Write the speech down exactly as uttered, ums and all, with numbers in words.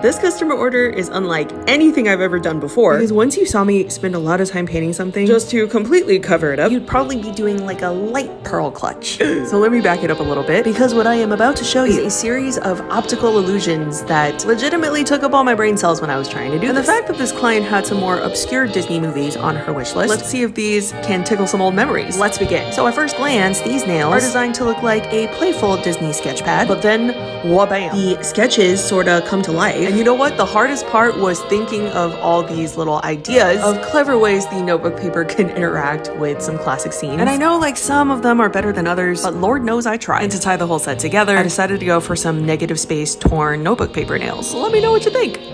This customer order is unlike anything I've ever done before, because once you saw me spend a lot of time painting something just to completely cover it up, you'd probably be doing like a light pearl clutch. So let me back it up a little bit, because what I am about to show you is a series of optical illusions that legitimately took up all my brain cells when I was trying to do and this. The fact that this client had some more obscure Disney movies on her wish list, let's see if these can tickle some old memories. Let's begin. So at first glance, these nails are designed to look like a playful Disney sketch pad, but then wha-bam, the sketches sorta come to life. And you know what? The hardest part was thinking of all these little ideas of clever ways the notebook paper can interact with some classic scenes. And I know like some of them are better than others, but Lord knows I tried. And to tie the whole set together, I decided to go for some negative space torn notebook paper nails. So let me know what you think.